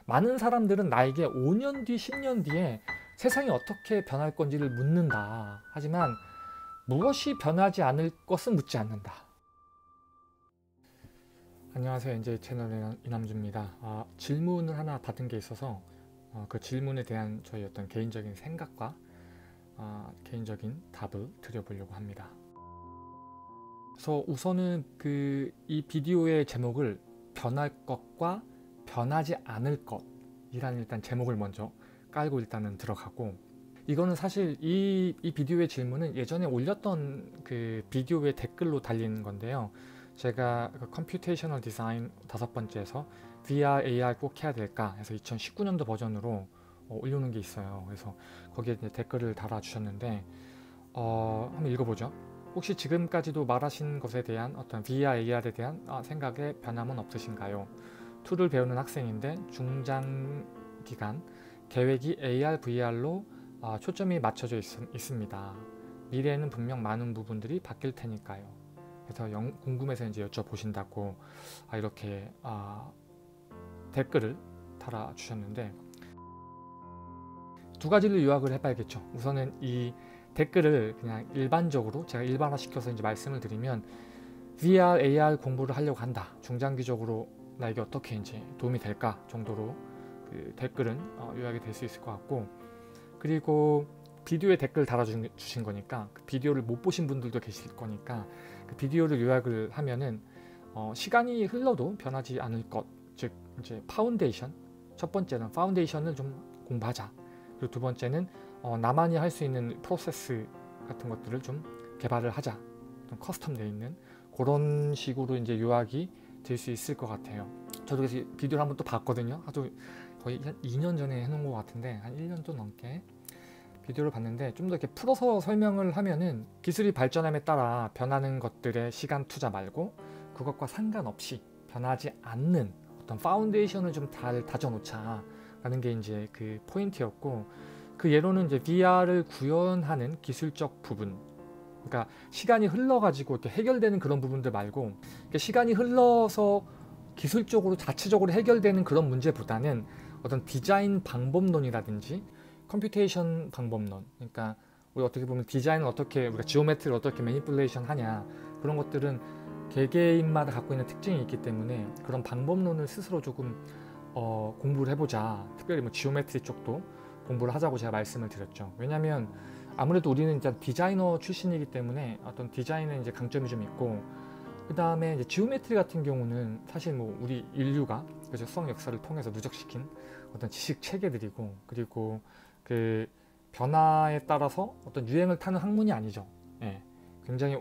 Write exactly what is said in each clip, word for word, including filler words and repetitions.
많은 사람들은 나에게 오 년 뒤, 십 년 뒤에 세상이 어떻게 변할 건지를 묻는다. 하지만 무엇이 변하지 않을 것은 묻지 않는다. 안녕하세요. 엔제이 채널의 이남주입니다. 아, 질문을 하나 받은 게 있어서 어, 그 질문에 대한 저희 어떤 개인적인 생각과 어, 개인적인 답을 드려보려고 합니다. 그래서 우선은 그 이 비디오의 제목을 변할 것과 변하지 않을 것이라는 일단 제목을 먼저 깔고 일단은 들어가고, 이거는 사실 이, 이 비디오의 질문은 예전에 올렸던 그 비디오의 댓글로 달린 건데요. 제가 그 컴퓨테이셔널 디자인 다섯 번째에서 브이알, 에이알 꼭 해야 될까 해서 이천십구 년도 버전으로 어, 올려놓은 게 있어요. 그래서 거기에 이제 댓글을 달아주셨는데 어, 한번 읽어보죠. 혹시 지금까지도 말하신 것에 대한 어떤 브이알, 에이알에 대한 아, 생각에 변함은 없으신가요? 툴을 배우는 학생인데 중장기간 계획이 에이알, 브이알로 아, 초점이 맞춰져 있, 있습니다. 미래에는 분명 많은 부분들이 바뀔 테니까요. 그래서 영, 궁금해서 이제 여쭤보신다고 아, 이렇게 아, 댓글을 달아주셨는데, 두 가지를 요약을 해봐야겠죠. 우선은 이 댓글을 그냥 일반적으로 제가 일반화시켜서 이제 말씀을 드리면, 브이알, 에이알 공부를 하려고 한다. 중장기적으로 나에게 어떻게 이제 도움이 될까 정도로 그 댓글은 어, 요약이 될 수 있을 것 같고, 그리고 비디오에 댓글 달아주신 거니까 그 비디오를 못 보신 분들도 계실 거니까 그 비디오를 요약을 하면은 어, 시간이 흘러도 변하지 않을 것, 즉 이제 파운데이션, 첫 번째는 파운데이션을 좀 공부하자. 그리고 두 번째는 어, 나만이 할 수 있는 프로세스 같은 것들을 좀 개발을 하자. 좀 커스텀 되어 있는 그런 식으로 이제 요약이 될 수 있을 것 같아요. 저도 그래서 비디오를 한번 또 봤거든요. 아주 거의 한 이 년 전에 해놓은 것 같은데 한 일 년도 넘게 비디오를 봤는데, 좀 더 이렇게 풀어서 설명을 하면은 기술이 발전함에 따라 변하는 것들의 시간 투자 말고 그것과 상관없이 변하지 않는 어떤 파운데이션을 좀 잘 다져놓자 라는 게 이제 그 포인트였고, 그 예로는 이제 브이알을 구현하는 기술적 부분, 그러니까 시간이 흘러가지고 이렇게 해결되는 그런 부분들 말고, 시간이 흘러서 기술적으로 자체적으로 해결되는 그런 문제보다는 어떤 디자인 방법론이라든지 컴퓨테이션 방법론, 그러니까 우리 어떻게 보면 디자인을 어떻게, 우리가 지오메트리를 어떻게 매니플레이션 하냐, 그런 것들은 개개인마다 갖고 있는 특징이 있기 때문에 그런 방법론을 스스로 조금 어, 공부를 해보자. 특별히 뭐 지오메트리 쪽도 공부를 하자고 제가 말씀을 드렸죠. 왜냐하면 아무래도 우리는 일단 디자이너 출신이기 때문에 어떤 디자인에 이제 강점이 좀 있고, 그 다음에 이제 지오메트리 같은 경우는 사실 뭐 우리 인류가 그죠, 수학 역사를 통해서 누적시킨 어떤 지식 체계들이고, 그리고 그 변화에 따라서 어떤 유행을 타는 학문이 아니죠. 예, 굉장히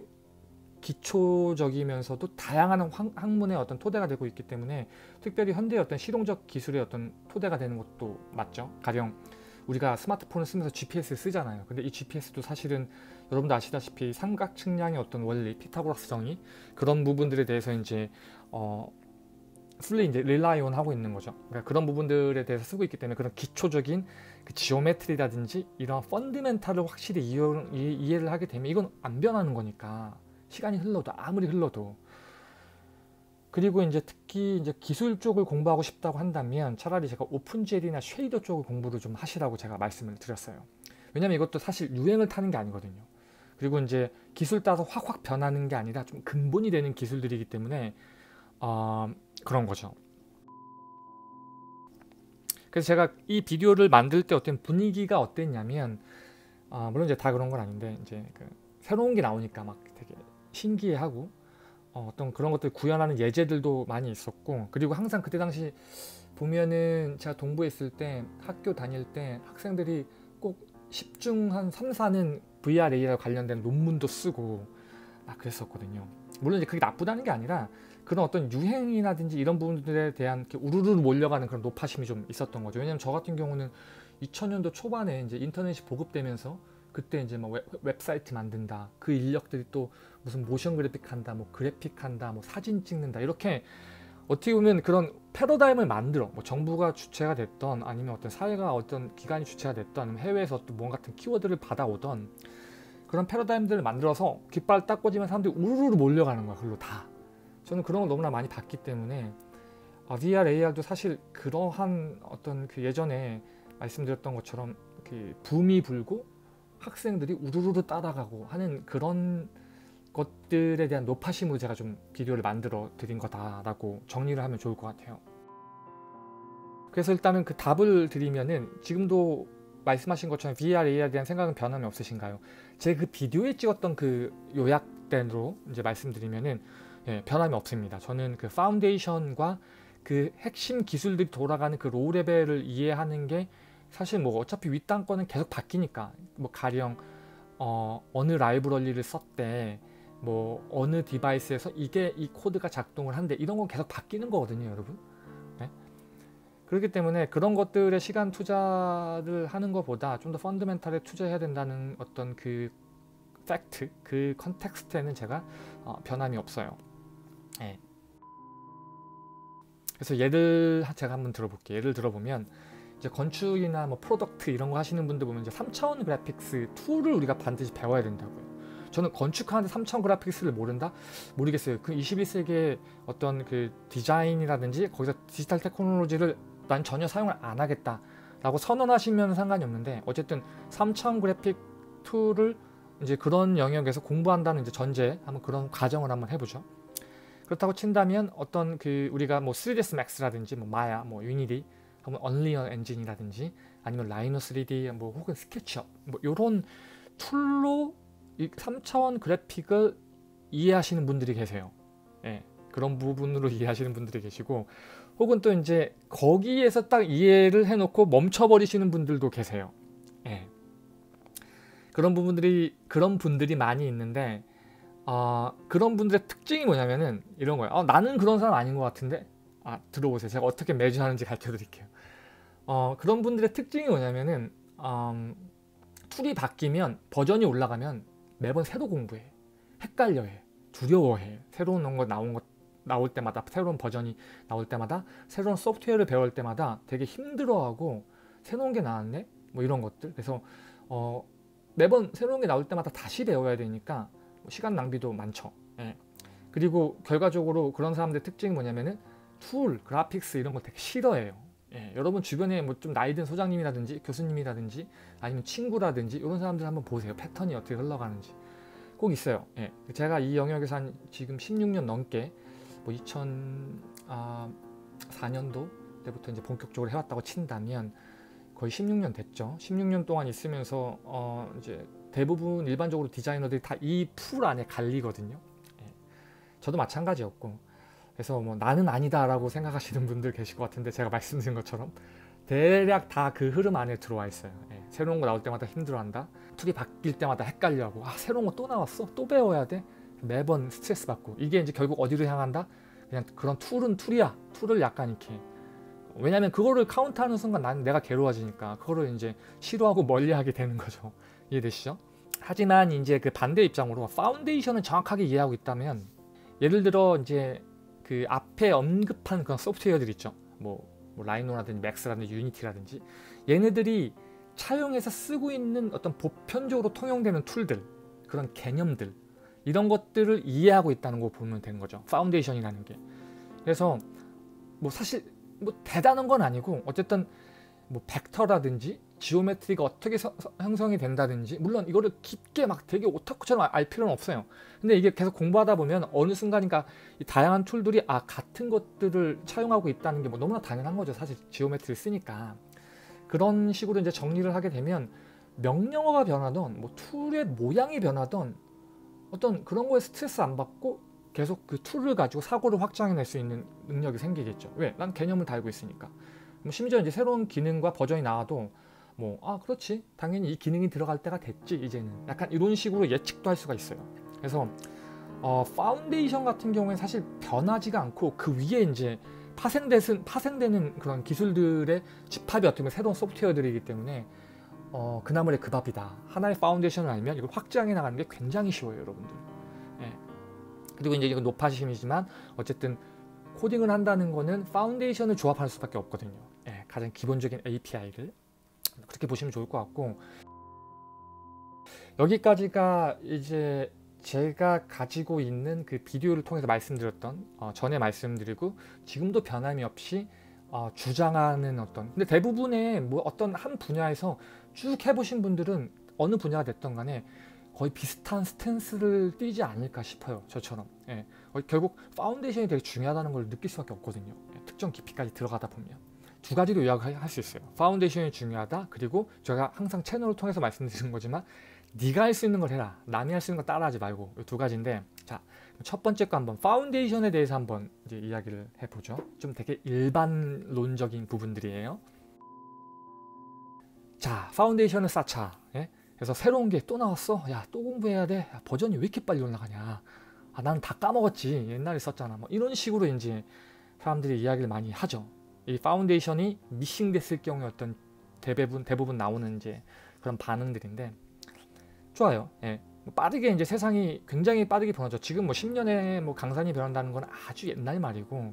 기초적이면서도 다양한 학문의 어떤 토대가 되고 있기 때문에 특별히 현대의 어떤 실용적 기술의 어떤 토대가 되는 것도 맞죠. 가령 우리가 스마트폰을 쓰면서 지피에스를 쓰잖아요. 근데 이 지피에스도 사실은 여러분도 아시다시피 삼각 측량의 어떤 원리, 피타고라스 정의, 그런 부분들에 대해서 이제 어 풀리 이제 릴라이온 하고 있는 거죠. 그러니까 그런 부분들에 대해서 쓰고 있기 때문에 그런 기초적인 그 지오메트리라든지 이런 펀드멘탈을 확실히 이해, 이해를 하게 되면 이건 안 변하는 거니까, 시간이 흘러도 아무리 흘러도. 그리고 이제 특히 이제 기술 쪽을 공부하고 싶다고 한다면 차라리 제가 오픈젤이나 쉐이더 쪽을 공부를 좀 하시라고 제가 말씀을 드렸어요. 왜냐면 이것도 사실 유행을 타는 게 아니거든요. 그리고 이제 기술 따라서 확확 변하는 게 아니라 좀 근본이 되는 기술들이기 때문에 어, 그런 거죠. 그래서 제가 이 비디오를 만들 때 어떤 분위기가 어땠냐면, 어, 물론 이제 다 그런 건 아닌데 이제 그 새로운 게 나오니까 막 되게 신기해하고 어, 어떤 그런 것들 구현하는 예제들도 많이 있었고, 그리고 항상 그때 당시 보면은 제가 동부에 있을 때 학교 다닐 때 학생들이 꼭 십 중 한 삼, 사는 브이알, 에이알 관련된 논문도 쓰고 막 그랬었거든요. 물론 이제 그게 나쁘다는 게 아니라 그런 어떤 유행이라든지 이런 부분들에 대한 우르르 몰려가는 그런 노파심이 좀 있었던 거죠. 왜냐면 저 같은 경우는 이천 년도 초반에 이제 인터넷이 보급되면서 그때 이제 뭐 웹, 웹사이트 만든다, 그 인력들이 또 무슨 모션 그래픽 한다, 뭐 그래픽 한다, 뭐 사진 찍는다, 이렇게 어떻게 보면 그런 패러다임을 만들어, 뭐 정부가 주체가 됐던 아니면 어떤 사회가 어떤 기관이 주체가 됐던 아니면 해외에서 또 뭔가 같은 키워드를 받아오던 그런 패러다임들을 만들어서 깃발 딱 꽂으면 사람들이 우르르 몰려가는 거야. 그걸로 다. 저는 그런 걸 너무나 많이 봤기 때문에 아, 브이알, 에이알도 사실 그러한 어떤 그 예전에 말씀드렸던 것처럼 그 붐이 불고 학생들이 우르르르 따라가고 하는 그런 것들에 대한 노파심으로 제가 좀 비디오를 만들어 드린 거다라고 정리를 하면 좋을 것 같아요. 그래서 일단은 그 답을 드리면은 지금도 말씀하신 것처럼 브이알, 에이알에 대한 생각은 변함이 없으신가요? 제 그 비디오에 찍었던 그 요약대로 이제 말씀드리면은 예, 변함이 없습니다. 저는 그 파운데이션과 그 핵심 기술들이 돌아가는 그 로우 레벨을 이해하는 게 사실 뭐 어차피 윗단 거는 계속 바뀌니까 뭐 가령 어, 어느 라이브러리를 썼대 뭐 어느 디바이스에서 이게 이 코드가 작동을 한대 이런 건 계속 바뀌는 거거든요, 여러분. 네? 그렇기 때문에 그런 것들에 시간 투자를 하는 것보다 좀 더 펀더멘탈에 투자해야 된다는 어떤 그 팩트, 그 컨텍스트에는 제가 어, 변함이 없어요. 네. 그래서 예를 제가 한번 들어볼게요. 예를 들어보면 이제 건축이나 뭐 프로덕트 이런 거 하시는 분들 보면 이제 삼 차원 그래픽스 툴을 우리가 반드시 배워야 된다고요. 저는 건축하는데 삼 차원 그래픽스를 모른다? 모르겠어요. 그 이십일 세기의 어떤 그 디자인이라든지 거기서 디지털 테크놀로지를 난 전혀 사용을 안 하겠다 라고 선언하시면 상관이 없는데 어쨌든 삼 차원 그래픽 툴을 이제 그런 영역에서 공부한다는 이제 전제 한번 그런 과정을 한번 해보죠. 그렇다고 친다면 어떤 그 우리가 뭐 쓰리디에스 맥스라든지 뭐 마야, 뭐 유니티, 혹은 언리얼 엔진이라든지 아니면 라이노 쓰리디 뭐 혹은 스케치업 뭐 이런 툴로 이 삼 차원 그래픽을 이해하시는 분들이 계세요. 예, 그런 부분으로 이해하시는 분들이 계시고 혹은 또 이제 거기에서 딱 이해를 해놓고 멈춰버리시는 분들도 계세요. 예, 그런 부분들이 그런 분들이 많이 있는데 어, 그런 분들의 특징이 뭐냐면은 이런 거예요. 어, 나는 그런 사람 아닌 것 같은데 아 들어보세요. 제가 어떻게 매주하는지 가르쳐 드릴게요. 어, 그런 분들의 특징이 뭐냐면은 음, 툴이 바뀌면 버전이 올라가면 매번 새로 공부해. 헷갈려해. 두려워해. 새로운 거 나온 것 나올 때마다 새로운 버전이 나올 때마다 새로운 소프트웨어를 배울 때마다 되게 힘들어하고 새로운 게 나왔네? 뭐 이런 것들. 그래서 어, 매번 새로운 게 나올 때마다 다시 배워야 되니까 시간 낭비도 많죠. 예. 그리고 결과적으로 그런 사람들의 특징이 뭐냐면은 툴, 그래픽스 이런 거 되게 싫어해요. 예. 여러분 주변에 뭐 좀 나이 든 소장님이라든지 교수님이라든지 아니면 친구라든지 이런 사람들 한번 보세요. 패턴이 어떻게 흘러가는지 꼭 있어요. 예. 제가 이 영역에서 한 지금 십육 년 넘게 뭐 이천사 년도 때부터 이제 본격적으로 해왔다고 친다면 거의 십육 년 됐죠. 십육 년 동안 있으면서 어 이제 대부분 일반적으로 디자이너들이 다 이 풀 안에 갈리거든요. 예. 저도 마찬가지였고 그래서 뭐 나는 아니다 라고 생각하시는 분들 계실 것 같은데 제가 말씀드린 것처럼 대략 다 그 흐름 안에 들어와 있어요. 예. 새로운 거 나올 때마다 힘들어한다. 툴이 바뀔 때마다 헷갈려하고 아 새로운 거 또 나왔어? 또 배워야 돼? 매번 스트레스 받고 이게 이제 결국 어디로 향한다? 그냥 그런 툴은 툴이야. 툴을 약간 이렇게 왜냐면 그거를 카운트하는 순간 난 내가 괴로워지니까 그거를 이제 싫어하고 멀리하게 되는 거죠. 이해되시죠? 하지만 이제 그 반대 입장으로 파운데이션을 정확하게 이해하고 있다면 예를 들어 이제 그 앞에 언급한 그런 소프트웨어들 있죠. 뭐, 뭐 라이노라든지 맥스라든지 유니티라든지 얘네들이 차용해서 쓰고 있는 어떤 보편적으로 통용되는 툴들 그런 개념들 이런 것들을 이해하고 있다는 거 보면 되는 거죠. 파운데이션이라는 게. 그래서 뭐 사실 뭐 대단한 건 아니고 어쨌든 뭐 벡터라든지 지오메트리가 어떻게 서, 서, 형성이 된다든지 물론 이거를 깊게 막 되게 오타쿠처럼 알 필요는 없어요. 근데 이게 계속 공부하다 보면 어느 순간인가 이 다양한 툴들이 아 같은 것들을 차용하고 있다는 게 뭐 너무나 당연한 거죠. 사실 지오메트리를 쓰니까. 그런 식으로 이제 정리를 하게 되면 명령어가 변하던 뭐 툴의 모양이 변하던 어떤 그런 거에 스트레스 안 받고 계속 그 툴을 가지고 사고를 확장해낼 수 있는 능력이 생기겠죠. 왜? 난 개념을 다 알고 있으니까. 뭐 심지어 이제 새로운 기능과 버전이 나와도 뭐 아 그렇지 당연히 이 기능이 들어갈 때가 됐지 이제는 약간 이런 식으로 예측도 할 수가 있어요. 그래서 어, 파운데이션 같은 경우에 사실 변하지가 않고 그 위에 이제 파생되는, 파생되는 그런 기술들의 집합이 어떻게 보면 새로운 소프트웨어들이기 때문에 어, 그 나물의 그 밥이다. 하나의 파운데이션을 알면 이걸 확장해 나가는 게 굉장히 쉬워요, 여러분들. 예. 그리고 이제 이건 노파심이지만 어쨌든 코딩을 한다는 거는 파운데이션을 조합할 수밖에 없거든요. 예, 가장 기본적인 에이피아이를 그렇게 보시면 좋을 것 같고 여기까지가 이제 제가 가지고 있는 그 비디오를 통해서 말씀드렸던 어, 전에 말씀드리고 지금도 변함이 없이 어, 주장하는 어떤, 근데 대부분의 뭐 어떤 한 분야에서 쭉 해보신 분들은 어느 분야가 됐던 간에 거의 비슷한 스탠스를 띄지 않을까 싶어요. 저처럼. 예. 어, 결국 파운데이션이 되게 중요하다는 걸 느낄 수밖에 없거든요. 예. 특정 깊이까지 들어가다 보면 두 가지로 요약할 수 있어요. 파운데이션이 중요하다. 그리고 제가 항상 채널을 통해서 말씀드리는 거지만 네가 할 수 있는 걸 해라. 남이 할 수 있는 거 따라하지 말고. 이 두 가지인데, 자, 첫 번째 거 한번 파운데이션에 대해서 한번 이제 이야기를 해보죠. 좀 되게 일반론적인 부분들이에요. 자, 파운데이션을 쌓자. 예? 그래서 새로운 게 또 나왔어. 야, 또 공부해야 돼. 야, 버전이 왜 이렇게 빨리 올라가냐. 아, 나는 다 까먹었지. 옛날에 썼잖아. 뭐 이런 식으로 이제 사람들이 이야기를 많이 하죠. 이 파운데이션이 미싱됐을 경우에 어떤 대부분 대부분 나오는 이제 그런 반응들인데, 좋아요. 예. 빠르게 이제 세상이 굉장히 빠르게 변하죠. 지금 뭐 십 년에 뭐 강산이 변한다는 건 아주 옛날 말이고,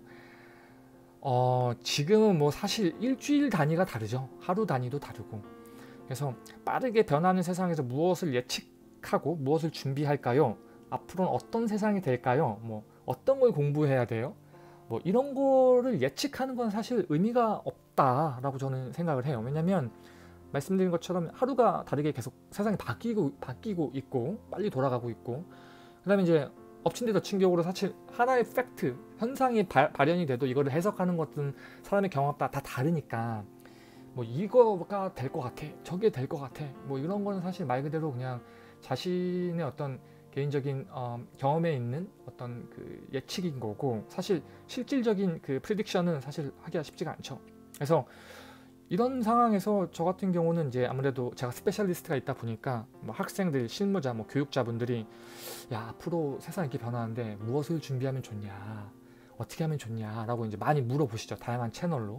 어, 지금은 뭐 사실 일주일 단위가 다르죠. 하루 단위도 다르고. 그래서 빠르게 변하는 세상에서 무엇을 예측하고 무엇을 준비할까요? 앞으로는 어떤 세상이 될까요? 뭐 어떤 걸 공부해야 돼요? 뭐 이런 거를 예측하는 건 사실 의미가 없다라고 저는 생각을 해요. 왜냐면 말씀드린 것처럼 하루가 다르게 계속 세상이 바뀌고 바뀌고 있고 빨리 돌아가고 있고, 그 다음에 이제 엎친 데 덮친 격으로 사실 하나의 팩트, 현상이 바, 발현이 돼도 이거를 해석하는 것은 사람의 경험에 따라 다 다르니까, 뭐 이거가 될 것 같아, 저게 될 것 같아, 뭐 이런 거는 사실 말 그대로 그냥 자신의 어떤 개인적인 어, 경험에 있는 어떤 그 예측인 거고, 사실 실질적인 그 프리딕션은 사실 하기가 쉽지가 않죠. 그래서 이런 상황에서 저 같은 경우는 이제 아무래도 제가 스페셜리스트가 있다 보니까 뭐 학생들, 실무자, 뭐 교육자분들이 야, 앞으로 세상이 이렇게 변하는데 무엇을 준비하면 좋냐, 어떻게 하면 좋냐 라고 이제 많이 물어보시죠. 다양한 채널로.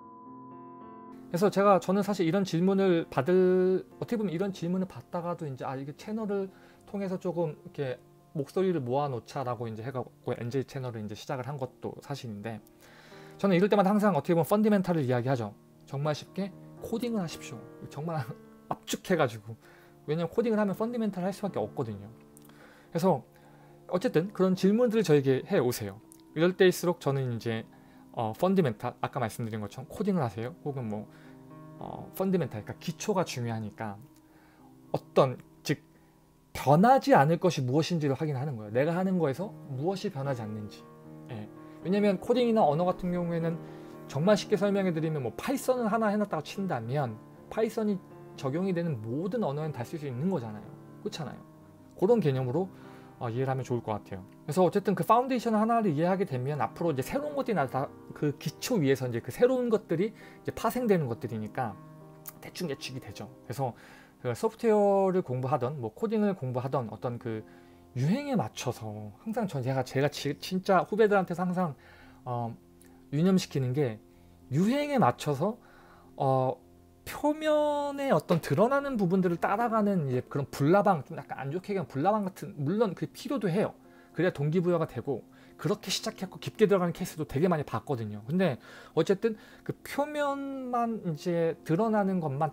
그래서 제가 저는 사실 이런 질문을 받을, 어떻게 보면 이런 질문을 받다가도 이제 아, 이게 채널을 통해서 조금 이렇게 목소리를 모아놓자라고 이제 해갖고 엔제이 채널을 이제 시작을 한 것도 사실인데, 저는 이럴 때마다 항상 어떻게 보면 펀디멘탈을 이야기하죠. 정말 쉽게 코딩을 하십시오. 정말 압축해가지고. 왜냐면 코딩을 하면 펀디멘탈 할 수밖에 없거든요. 그래서 어쨌든 그런 질문들을 저에게 해오세요. 이럴 때일수록 저는 이제 어, 펀디멘탈, 아까 말씀드린 것처럼 코딩을 하세요. 혹은 뭐 어, 펀디멘탈, 그러니까 기초가 중요하니까 어떤, 즉 변하지 않을 것이 무엇인지를 확인하는 거예요. 내가 하는 거에서 무엇이 변하지 않는지. 예. 왜냐면 코딩이나 언어 같은 경우에는 정말 쉽게 설명해 드리면 뭐 파이썬을 하나 해놨다고 친다면 파이썬이 적용이 되는 모든 언어엔 다 쓸 수 있는 거잖아요. 그렇잖아요. 그런 개념으로 어, 이해를 하면 좋을 것 같아요. 그래서 어쨌든 그 파운데이션 하나를 이해하게 되면 앞으로 이제 새로운 것들이 나타, 그 기초 위에서 이제 그 새로운 것들이 이제 파생되는 것들이니까 대충 예측이 되죠. 그래서 그 소프트웨어를 공부하던 뭐 코딩을 공부하던 어떤 그 유행에 맞춰서 항상 전 제가 제가 지, 진짜 후배들한테서 항상 어, 유념시키는 게, 유행에 맞춰서 어, 표면에 어떤 드러나는 부분들을 따라가는 이제 그런 불나방, 좀 약간 안 좋게 얘기하면 불나방 같은, 물론 그 필요도 해요. 그래야 동기부여가 되고, 그렇게 시작했고 깊게 들어가는 케이스도 되게 많이 봤거든요. 근데 어쨌든 그 표면만 이제 드러나는 것만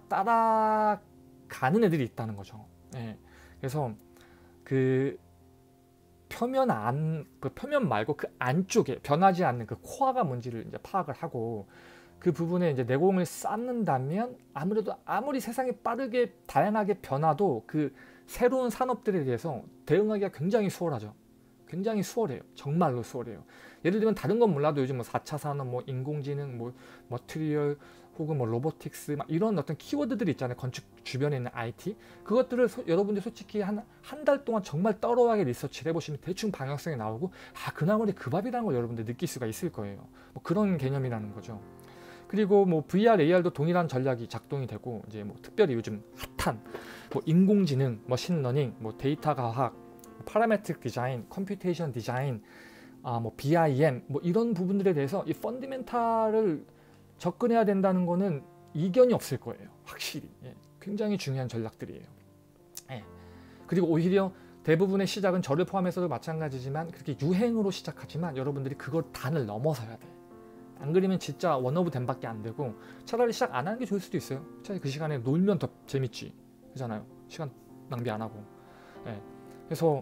따라가는 애들이 있다는 거죠. 예. 그래서 그 표면 안, 그 표면 말고 그 안쪽에 변하지 않는 그 코어가 뭔지를 이제 파악을 하고, 그 부분에 이제 내공을 쌓는다면 아무래도 아무리 세상이 빠르게 다양하게 변화도 그 새로운 산업들에 대해서 대응하기가 굉장히 수월하죠. 굉장히 수월해요. 정말로 수월해요. 예를 들면 다른 건 몰라도 요즘 뭐 사 차 산업, 뭐 인공지능, 뭐 머티리얼, 혹은 뭐 로보틱스, 막 이런 어떤 키워드들이 있잖아요. 건축 주변에 있는 아이티. 그것들을 소, 여러분들 솔직히 한 한 달 동안 정말 떨어하게 리서치를 해보시면 대충 방향성이 나오고, 아, 그 나물이 그 밥이라는 걸 여러분들 느낄 수가 있을 거예요. 뭐 그런 개념이라는 거죠. 그리고 뭐 브이알, 에이알도 동일한 전략이 작동이 되고, 이제 뭐 특별히 요즘 핫한 뭐 인공지능, 머신러닝, 뭐 데이터 과학, 파라메트릭 디자인, 컴퓨테이션 디자인, 아, 뭐 비아이엠, 뭐 이런 부분들에 대해서 이 펀디멘탈을 접근해야 된다는 거는 이견이 없을 거예요. 확실히. 예. 굉장히 중요한 전략들이에요. 예. 그리고 오히려 대부분의 시작은 저를 포함해서도 마찬가지지만 그렇게 유행으로 시작하지만 여러분들이 그걸 단을 넘어서야 돼. 안 그러면 진짜 원오브 댐밖에 안 되고, 차라리 시작 안 하는 게 좋을 수도 있어요. 차라리 그 시간에 놀면 더 재밌지. 그잖아요. 시간 낭비 안 하고. 예. 그래서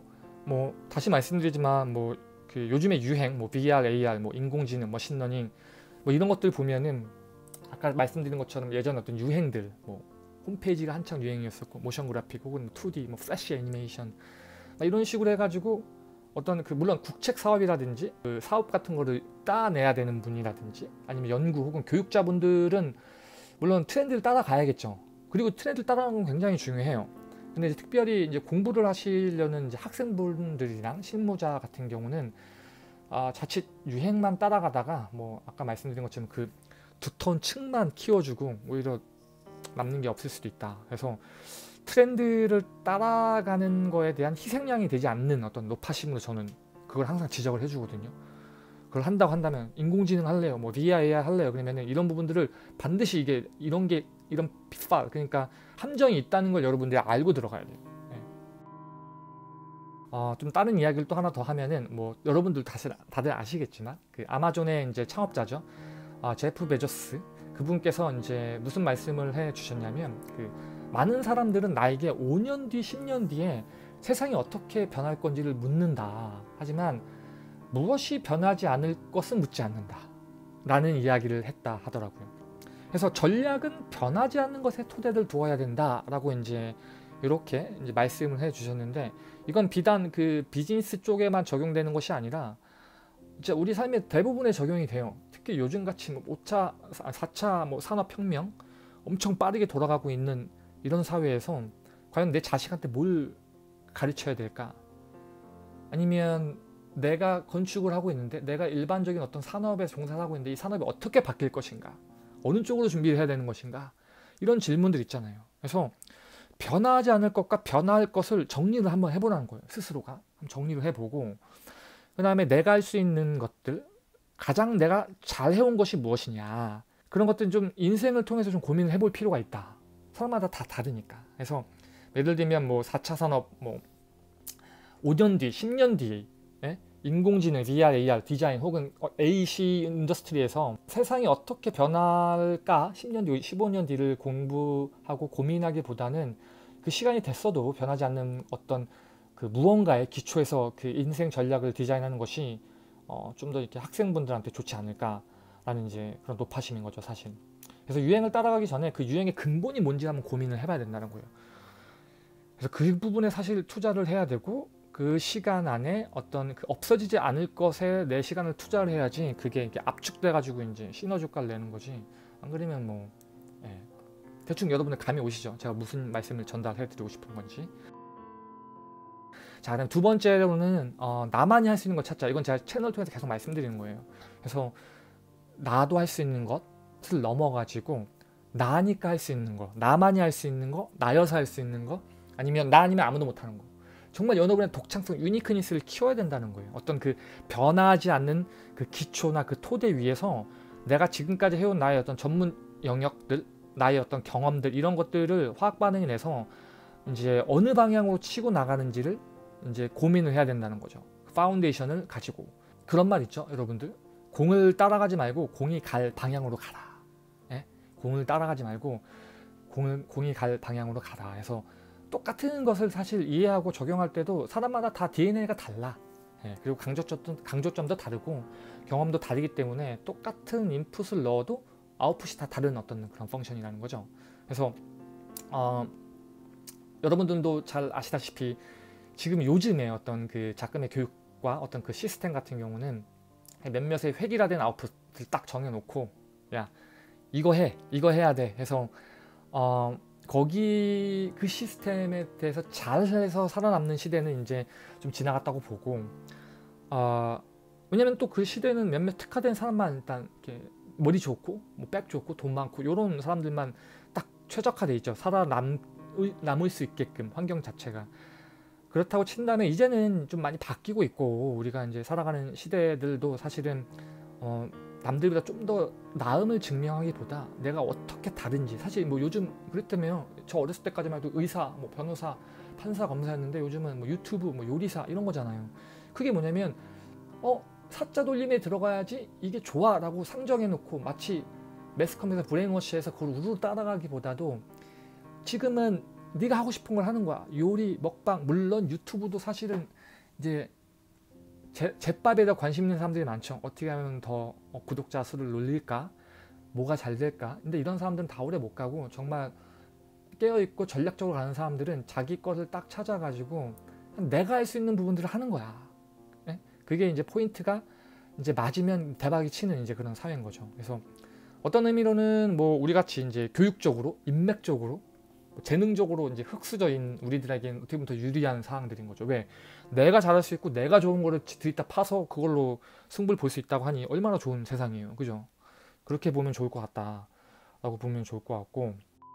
뭐 다시 말씀드리지만 뭐 그 요즘의 유행 뭐 브이알, 에이알, 뭐 인공지능, 머신러닝 뭐 이런 것들 보면은 아까 말씀드린 것처럼 예전 어떤 유행들 뭐 홈페이지가 한창 유행이었었고 모션 그래픽 혹은 투디 뭐 플래시 애니메이션 이런 식으로 해가지고 어떤 그 물론 국책 사업이라든지 그 사업 같은 거를 따내야 되는 분이라든지 아니면 연구 혹은 교육자분들은 물론 트렌드를 따라가야겠죠. 그리고 트렌드를 따라가는 건 굉장히 중요해요. 근데 이제 특별히 이제 공부를 하시려는 이제 학생분들이랑 실무자 같은 경우는 아, 자칫 유행만 따라가다가 뭐 아까 말씀드린 것처럼 그 두터운 층만 키워주고 오히려 남는 게 없을 수도 있다. 그래서 트렌드를 따라가는 거에 대한 희생양이 되지 않는 어떤 노파심으로 저는 그걸 항상 지적을 해주거든요. 그걸 한다고 한다면 인공지능 할래요, 뭐 브이알, 에이알 할래요. 그러면은 이런 부분들을 반드시 이게 이런 게 이런 핏발 그러니까 함정이 있다는 걸 여러분들이 알고 들어가야 돼요. 네. 어, 좀 다른 이야기를 또 하나 더 하면은 뭐 여러분들 다시 다들 아시겠지만 그 아마존의 이제 창업자죠, 아, 제프 베조스 그분께서 이제 무슨 말씀을 해 주셨냐면 그 많은 사람들은 나에게 오 년 뒤, 십 년 뒤에 세상이 어떻게 변할 건지를 묻는다. 하지만 무엇이 변하지 않을 것은 묻지 않는다. 라는 이야기를 했다 하더라고요. 그래서 전략은 변하지 않는 것에 토대를 두어야 된다. 라고 이제 이렇게 이제 말씀을 해 주셨는데 이건 비단 그 비즈니스 쪽에만 적용되는 것이 아니라 진짜 우리 삶의 대부분에 적용이 돼요. 특히 요즘같이 뭐 오 차, 사 차 뭐 산업혁명 엄청 빠르게 돌아가고 있는 이런 사회에서 과연 내 자식한테 뭘 가르쳐야 될까? 아니면 내가 건축을 하고 있는데 내가 일반적인 어떤 산업에 종사를 하고 있는데 이 산업이 어떻게 바뀔 것인가? 어느 쪽으로 준비를 해야 되는 것인가? 이런 질문들 있잖아요. 그래서 변하지 않을 것과 변할 것을 정리를 한번 해보라는 거예요. 스스로가 정리를 해보고 그 다음에 내가 할 수 있는 것들 가장 내가 잘 해온 것이 무엇이냐 그런 것들은 좀 인생을 통해서 좀 고민을 해볼 필요가 있다. 사람마다 다 다르니까. 그래서 예를 들면 뭐 사 차 산업 뭐 오 년 뒤, 십 년 뒤 예? 인공지능, 브이알, 에이알, 디자인 혹은 에이씨 인더스트리에서 세상이 어떻게 변할까 십 년 뒤, 십오 년 뒤를 공부하고 고민하기보다는 그 시간이 됐어도 변하지 않는 어떤 그 무언가의 기초에서 그 인생 전략을 디자인하는 것이 어, 좀 더 이렇게 학생분들한테 좋지 않을까라는 이제 그런 노파심인 거죠, 사실. 그래서 유행을 따라가기 전에 그 유행의 근본이 뭔지 한번 고민을 해봐야 된다는 거예요. 그래서 그 부분에 사실 투자를 해야 되고 그 시간 안에 어떤 그 없어지지 않을 것에 내 시간을 투자를 해야지 그게 이렇게 압축돼 가지고 이제 시너지 효과를 내는 거지. 안 그러면 뭐 예. 대충 여러분들 감이 오시죠? 제가 무슨 말씀을 전달해 드리고 싶은 건지. 자, 그다음 두 번째로는 어, 나만이 할 수 있는 것 찾자. 이건 제가 채널 통해서 계속 말씀드리는 거예요. 그래서 나도 할 수 있는 것을 넘어가지고 나니까 할 수 있는 거, 나만이 할 수 있는 거, 나여서 할 수 있는 거, 아니면 나 아니면 아무도 못하는 거. 정말 여러분의 독창성, 유니크니스를 키워야 된다는 거예요. 어떤 그 변하지 않는 그 기초나 그 토대 위에서 내가 지금까지 해온 나의 어떤 전문 영역들, 나의 어떤 경험들 이런 것들을 화학 반응이 내서 이제 어느 방향으로 치고 나가는지를 이제 고민을 해야 된다는 거죠. 파운데이션을 가지고. 그런 말 있죠, 여러분들. 공을 따라가지 말고 공이 갈 방향으로 가라. 예? 공을 따라가지 말고 공을, 공이 갈 방향으로 가라. 해서 똑같은 것을 사실 이해하고 적용할 때도 사람마다 다 디엔에이가 달라. 예, 그리고 강조점도, 강조점도 다르고 경험도 다르기 때문에 똑같은 인풋을 넣어도 아웃풋이 다 다른 어떤 그런 펑션이라는 거죠. 그래서 어, 여러분들도 잘 아시다시피 지금 요즘에 어떤 그 작금의 교육과 어떤 그 시스템 같은 경우는 몇몇의 획일화된 아웃풋을 딱 정해놓고 야 이거 해 이거 해야 돼 해서 어, 거기 그 시스템에 대해서 잘해서 살아남는 시대는 이제 좀 지나갔다고 보고 어, 왜냐면 또 그 시대는 몇몇 특화된 사람만 일단 이렇게 머리 좋고 뭐 백 좋고 돈 많고 이런 사람들만 딱 최적화돼 있죠. 살아남 남을 수 있게끔 환경 자체가. 그렇다고 친다면 이제는 좀 많이 바뀌고 있고 우리가 이제 살아가는 시대들도 사실은 어, 남들보다 좀 더 나음을 증명하기보다 내가 어떻게 다른지 사실 뭐 요즘 그랬다면 저 어렸을 때까지만 해도 의사, 뭐 변호사, 판사, 검사였는데 요즘은 뭐 유튜브, 뭐 요리사 이런 거잖아요. 그게 뭐냐면 어 사자 돌림에 들어가야지 이게 좋아 라고 상정해놓고 마치 매스컴에서 브레인워시해서 그걸 우르르 따라가기보다도 지금은 네가 하고 싶은 걸 하는 거야. 요리, 먹방, 물론 유튜브도 사실은 이제 제, 제밥에다 관심 있는 사람들이 많죠. 어떻게 하면 더 어, 구독자 수를 늘릴까? 뭐가 잘 될까? 근데 이런 사람들은 다 오래 못 가고 정말 깨어있고 전략적으로 가는 사람들은 자기 것을 딱 찾아가지고 내가 할 수 있는 부분들을 하는 거야. 네? 그게 이제 포인트가 이제 맞으면 대박이 치는 이제 그런 사회인 거죠. 그래서 어떤 의미로는 뭐 우리 같이 이제 교육적으로, 인맥적으로, 재능적으로 이제 흑수저인 우리들에게는 어떻게 보면 더 유리한 상황들인 거죠. 왜? 내가 잘할 수 있고 내가 좋은 거를 들이다 파서 그걸로 승부를 볼 수 있다고 하니 얼마나 좋은 세상이에요. 그죠? 그렇게 보면 좋을 것 같다라고 보면 좋을 것 같고,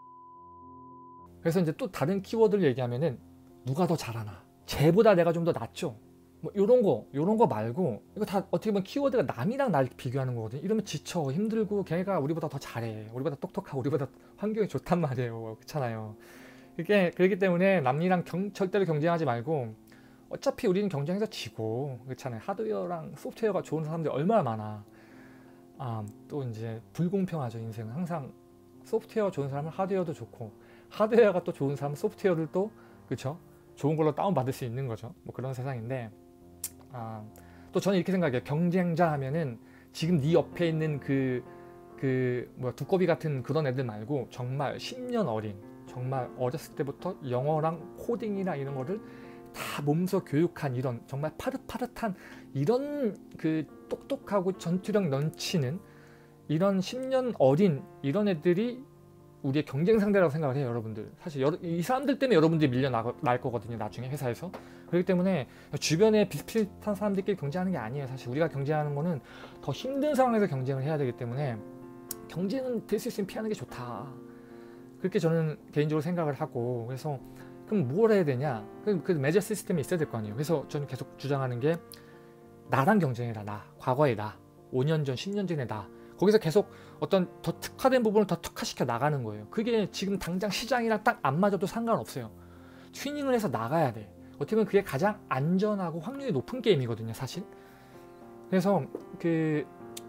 그래서 이제 또 다른 키워드를 얘기하면은 누가 더 잘하나, 쟤보다 내가 좀 더 낫죠, 뭐 요런 거 요런 거 말고, 이거 다 어떻게 보면 키워드가 남이랑 날 비교하는 거거든요. 이러면 지쳐, 힘들고, 걔가 우리보다 더 잘해, 우리보다 똑똑하고 우리보다 환경이 좋단 말이에요. 그렇잖아요. 이게 그렇기 때문에 남이랑 경, 절대로 경쟁하지 말고, 어차피 우리는 경쟁에서 지고, 그렇잖아요. 하드웨어랑 소프트웨어가 좋은 사람들이 얼마나 많아. 아, 또 이제 불공평하죠. 인생은 항상 소프트웨어 좋은 사람은 하드웨어도 좋고, 하드웨어가 또 좋은 사람은 소프트웨어를 또, 그쵸, 좋은 걸로 다운받을 수 있는 거죠. 뭐 그런 세상인데, 아, 또 저는 이렇게 생각해요. 경쟁자 하면은 지금 네 옆에 있는 그, 그 뭐야 두꺼비 같은 그런 애들 말고, 정말 십 년 어린, 정말 어렸을 때부터 영어랑 코딩이랑 이런 거를 다 몸소 교육한, 이런 정말 파릇파릇한, 이런 그 똑똑하고 전투력 넘치는 이런 십 년 어린 이런 애들이 우리의 경쟁 상대라고 생각을 해요. 여러분들 사실 여러, 이 사람들 때문에 여러분들이 밀려날 거거든요, 나중에 회사에서. 그렇기 때문에 주변에 비슷비슷한 사람들끼리 경쟁하는 게 아니에요. 사실 우리가 경쟁하는 거는 더 힘든 상황에서 경쟁을 해야 되기 때문에, 경쟁은 될 수 있으면 피하는 게 좋다, 그렇게 저는 개인적으로 생각을 하고. 그래서 그럼 뭘 해야 되냐, 그, 그 매저 시스템이 있어야 될 거 아니에요. 그래서 저는 계속 주장하는 게, 나랑 경쟁해라. 나, 과거의 나, 오 년 전, 십 년 전의 나, 거기서 계속 어떤 더 특화된 부분을 더 특화시켜 나가는 거예요. 그게 지금 당장 시장이랑 딱 안 맞아도 상관없어요. 튜닝을 해서 나가야 돼. 어떻게 보면 그게 가장 안전하고 확률이 높은 게임이거든요, 사실. 그래서 그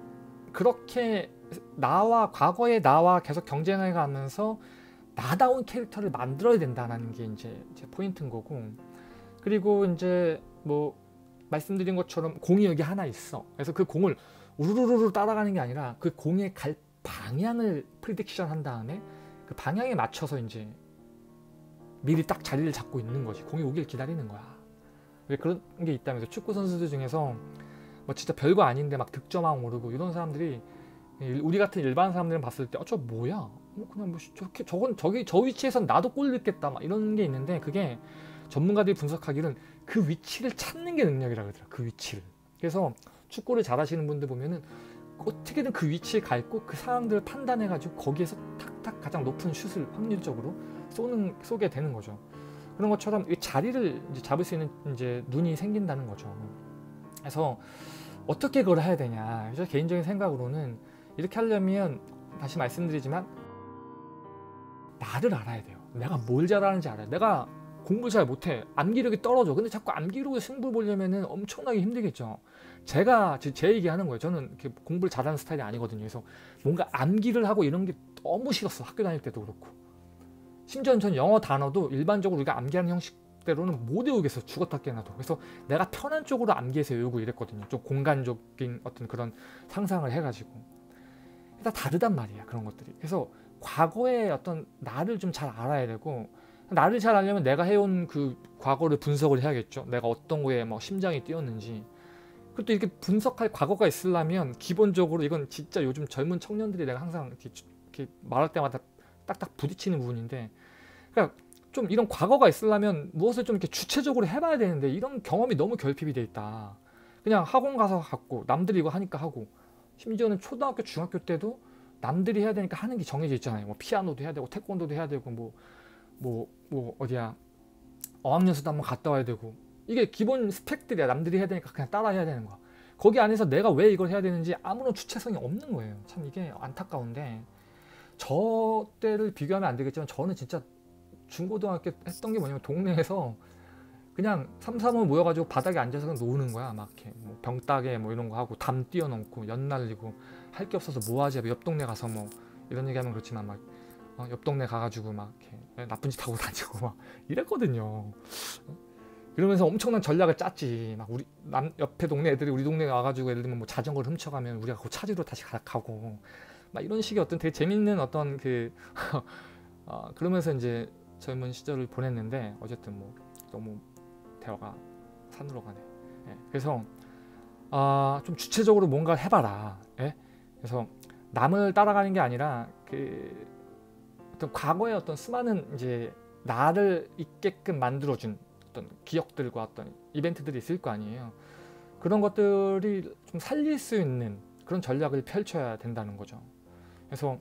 그렇게 나와, 과거의 나와 계속 경쟁해 가면서 나다운 캐릭터를 만들어야 된다는 게 이제 제 포인트인 거고, 그리고 이제 뭐 말씀드린 것처럼 공이 여기 하나 있어. 그래서 그 공을 우르르르 따라가는 게 아니라 그 공의 갈 방향을 프리딕션 한 다음에 그 방향에 맞춰서 이제 미리 딱 자리를 잡고 있는 거지. 공이 오길 기다리는 거야. 왜 그런 게 있다면서, 축구 선수들 중에서 뭐 진짜 별거 아닌데 막 득점왕 오르고 이런 사람들이, 우리 같은 일반 사람들은 봤을 때 어, 저 뭐야? 뭐 그냥 뭐 저렇게, 저건 저기 저 위치에선 나도 골 넣겠다 막 이런 게 있는데, 그게 전문가들이 분석하기는 그 위치를 찾는 게 능력이라 그러더라. 그 위치를. 그래서 축구를 잘하시는 분들 보면은 어떻게든 그 위치에 가 있고 그 상황들을 판단해가지고 거기에서 탁탁 가장 높은 슛을 확률적으로 쏘는 쏘게 되는 거죠. 그런 것처럼 이 자리를 이제 잡을 수 있는 이제 눈이 생긴다는 거죠. 그래서 어떻게 그걸 해야 되냐. 그래서 개인적인 생각으로는 이렇게 하려면 다시 말씀드리지만 나를 알아야 돼요. 내가 뭘 잘하는지 알아요. 내가 공부 잘 못해. 암기력이 떨어져. 근데 자꾸 암기력으로 승부 보려면 엄청나게 힘들겠죠. 제가 제 얘기하는 거예요. 저는 이렇게 공부를 잘하는 스타일이 아니거든요. 그래서 뭔가 암기를 하고 이런 게 너무 싫었어. 학교 다닐 때도 그렇고. 심지어 전 영어 단어도 일반적으로 우리가 암기하는 형식대로는 못 외우겠어. 죽었다 깨나도. 그래서 내가 편한 쪽으로 암기해서 외우고 이랬거든요. 좀 공간적인 어떤 그런 상상을 해가지고. 다 다르단 말이야, 그런 것들이. 그래서 과거의 어떤 나를 좀 잘 알아야 되고, 나를 잘 알려면 내가 해온 그 과거를 분석을 해야겠죠. 내가 어떤 거에 뭐 심장이 뛰었는지. 그리고 또 이렇게 분석할 과거가 있으려면 기본적으로, 이건 진짜 요즘 젊은 청년들이 내가 항상 이렇게, 이렇게 말할 때마다 딱딱 부딪히는 부분인데, 그러니까 좀 이런 과거가 있으려면 무엇을 좀 이렇게 주체적으로 해봐야 되는데, 이런 경험이 너무 결핍이 돼 있다. 그냥 학원 가서 갖고 남들이 이거 하니까 하고, 심지어는 초등학교 중학교 때도 남들이 해야 되니까 하는 게 정해져 있잖아요. 뭐 피아노도 해야 되고 태권도도 해야 되고 뭐 뭐 뭐 어디야 어학연수도 한번 갔다 와야 되고, 이게 기본 스펙들이야. 남들이 해야 되니까 그냥 따라 해야 되는 거야. 거기 안에서 내가 왜 이걸 해야 되는지 아무런 주체성이 없는 거예요. 참 이게 안타까운데, 저 때를 비교하면 안 되겠지만 저는 진짜 중고등학교 했던 게 뭐냐면, 동네에서 그냥 삼삼오오 모여가지고 바닥에 앉아서 그냥 노는 거야. 막 이렇게 뭐 병따개 뭐 이런 거 하고, 담 뛰어넘고 연 날리고, 할 게 없어서 뭐 하지? 옆 동네 가서 뭐, 이런 얘기하면 그렇지만 막 어, 옆 동네 가가지고 막 이렇게 나쁜 짓 하고 다니고 막 이랬거든요. 이러면서 엄청난 전략을 짰지. 막 우리 남 옆에 동네 애들이 우리 동네에 와가지고 예를 들면 뭐 자전거를 훔쳐가면 우리가 그 찾으러 다시 가고 막 이런 식의 어떤 되게 재밌는 어떤 그 어, 그러면서 이제 젊은 시절을 보냈는데 어쨌든 뭐 너무 대화가 산으로 가네. 예, 그래서 아, 좀 주체적으로 뭔가 해봐라. 예? 그래서 남을 따라가는 게 아니라 그 어떤 과거의 어떤 수많은 이제 나를 있게끔 만들어준 어떤 기억들과 어떤 이벤트들이 있을 거 아니에요. 그런 것들이 좀 살릴 수 있는 그런 전략을 펼쳐야 된다는 거죠. 그래서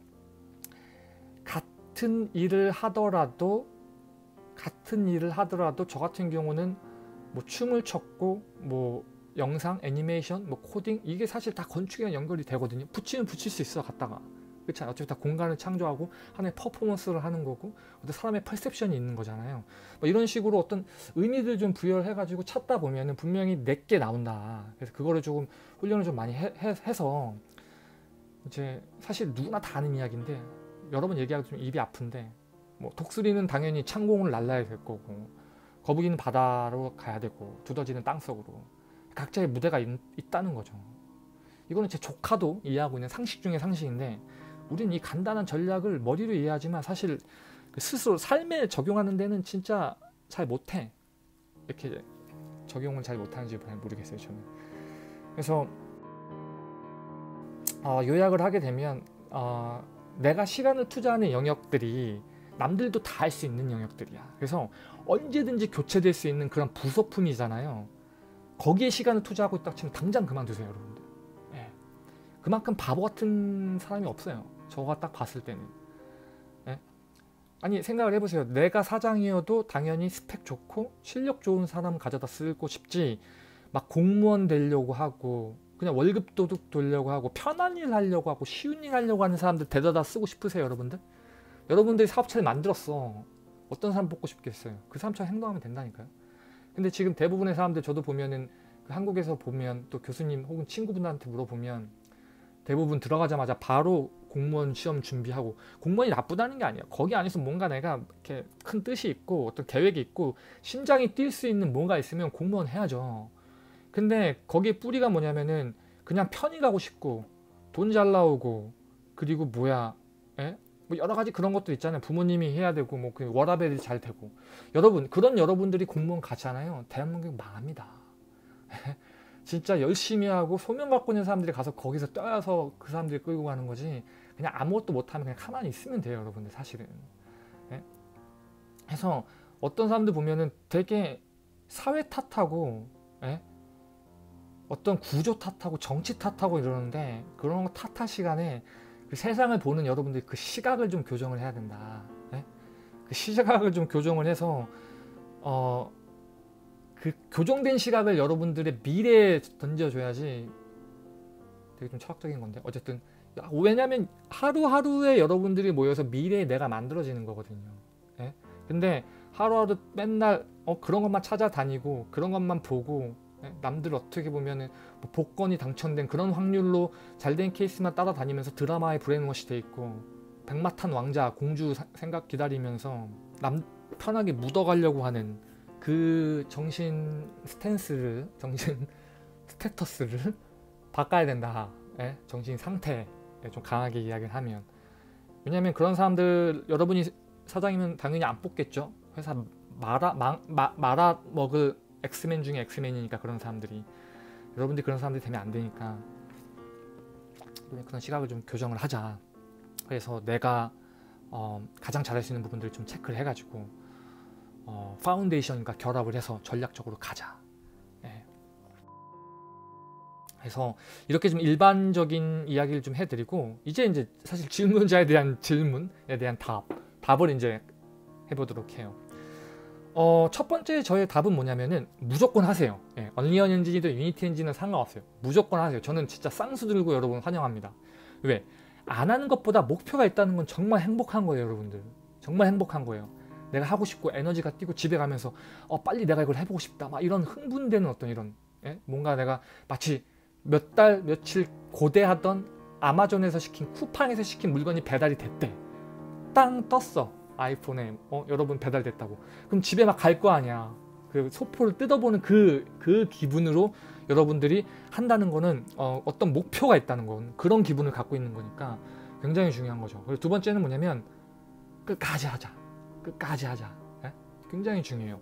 같은 일을 하더라도 같은 일을 하더라도 저 같은 경우는 뭐 춤을 췄고 뭐 영상, 애니메이션, 뭐 코딩 이게 사실 다 건축이랑 연결이 되거든요. 붙이면 붙일 수 있어 갖다가. 그렇잖아요. 어차피 다 공간을 창조하고 하나의 퍼포먼스를 하는 거고 어떤 사람의 퍼셉션이 있는 거잖아요. 뭐 이런 식으로 어떤 의미들 좀 부여를 해가지고 찾다 보면은 분명히 내게 나온다. 그래서 그거를 조금 훈련을 좀 많이 해, 해, 해서 이제 사실 누구나 다 아는 이야기인데 여러 번 얘기하기 좀 입이 아픈데 뭐 독수리는 당연히 창공을 날라야 될 거고 거북이는 바다로 가야 되고 두더지는 땅속으로 각자의 무대가 있, 있다는 거죠. 이거는 제 조카도 이해하고 있는 상식 중의 상식인데 우리는 이 간단한 전략을 머리로 이해하지만 사실 스스로 삶에 적용하는 데는 진짜 잘 못해. 이렇게 적용을 잘 못하는지 모르겠어요 저는. 그래서 어, 요약을 하게 되면 어, 내가 시간을 투자하는 영역들이 남들도 다 할 수 있는 영역들이야. 그래서 언제든지 교체될 수 있는 그런 부속품이잖아요. 거기에 시간을 투자하고 있다 치면 당장 그만두세요 여러분들. 예. 그만큼 바보 같은 사람이 없어요. 저가 딱 봤을 때는. 예? 아니 생각을 해보세요. 내가 사장이어도 당연히 스펙 좋고 실력 좋은 사람 가져다 쓰고 싶지 막 공무원 되려고 하고 그냥 월급 도둑 돌려고 하고 편한 일 하려고 하고 쉬운 일 하려고 하는 사람들 데려다 쓰고 싶으세요 여러분들? 여러분들이 사업체를 만들었어. 어떤 사람 뽑고 싶겠어요? 그 사람처럼 행동하면 된다니까요. 근데 지금 대부분의 사람들 저도 보면은 그 한국에서 보면 또 교수님 혹은 친구분들한테 물어보면 대부분 들어가자마자 바로 공무원 시험 준비하고 공무원이 나쁘다는 게 아니야. 거기 안에서 뭔가 내가 이렇게 큰 뜻이 있고 어떤 계획이 있고 심장이 뛸 수 있는 뭔가 있으면 공무원 해야죠. 근데 거기에 뿌리가 뭐냐면은 그냥 편히 가고 싶고 돈 잘 나오고 그리고 뭐야 에? 뭐 여러 가지 그런 것도 있잖아요. 부모님이 해야 되고 뭐 그 워라밸이 잘 되고 여러분 그런 여러분들이 공무원 가잖아요. 대한민국 망합니다. 진짜 열심히 하고 소명 갖고 있는 사람들이 가서 거기서 떠야서 그 사람들이 끌고 가는 거지 그냥 아무것도 못하면 그냥 가만히 있으면 돼요 여러분들 사실은. 예? 그래서 어떤 사람들 보면은 되게 사회 탓하고 예? 어떤 구조 탓하고 정치 탓하고 이러는데 그런 거 탓할 시간에 그 세상을 보는 여러분들이 그 시각을 좀 교정을 해야 된다. 예? 그 시각을 좀 교정을 해서 어, 그 교정된 시각을 여러분들의 미래에 던져줘야지. 되게 좀 철학적인 건데 어쨌든 왜냐면 하루하루에 여러분들이 모여서 미래의 내가 만들어지는 거거든요. 예? 근데 하루하루 맨날 어, 그런 것만 찾아다니고 그런 것만 보고 예? 남들 어떻게 보면은 뭐 복권이 당첨된 그런 확률로 잘된 케이스만 따라다니면서 드라마에 브레인워시 돼 있고 백마탄 왕자 공주 사, 생각 기다리면서 남 편하게 묻어가려고 하는 그 정신 스탠스를 정신 스테터스를 바꿔야 된다. 예? 정신 상태 좀 강하게 이야기를 하면 왜냐하면 그런 사람들 여러분이 사장이면 당연히 안 뽑겠죠. 회사 말아 마, 마, 말아 먹을 엑스맨 중에 엑스맨이니까 그런 사람들이 여러분들이 그런 사람들이 되면 안 되니까 그런 시각을 좀 교정을 하자. 그래서 내가 어, 가장 잘할 수 있는 부분들을 좀 체크를 해가지고 어, 파운데이션과 결합을 해서 전략적으로 가자. 예. 그래서 이렇게 좀 일반적인 이야기를 좀 해드리고 이제 이제 사실 질문자에 대한 질문에 대한 답 답을 이제 해보도록 해요. 어, 첫 번째 저의 답은 뭐냐면은 무조건 하세요. 예, 언리언 엔진이든 유니티 엔진은 상관없어요. 무조건 하세요. 저는 진짜 쌍수 들고 여러분 환영합니다. 왜? 안 하는 것보다 목표가 있다는 건 정말 행복한 거예요 여러분들. 정말 행복한 거예요. 내가 하고 싶고 에너지가 뛰고 집에 가면서 어 빨리 내가 이걸 해보고 싶다 막 이런 흥분되는 어떤 이런 예? 뭔가 내가 마치 몇 달 며칠 고대하던 아마존에서 시킨 쿠팡에서 시킨 물건이 배달이 됐대. 땅 떴어 아이폰에 어 여러분 배달됐다고. 그럼 집에 막 갈 거 아니야. 그 소포를 뜯어보는 그, 그 기분으로 여러분들이 한다는 거는 어, 어떤 목표가 있다는 건 그런 기분을 갖고 있는 거니까 굉장히 중요한 거죠. 그리고 두 번째는 뭐냐면 끝까지 하자. 끝까지 하자. 예? 굉장히 중요해요.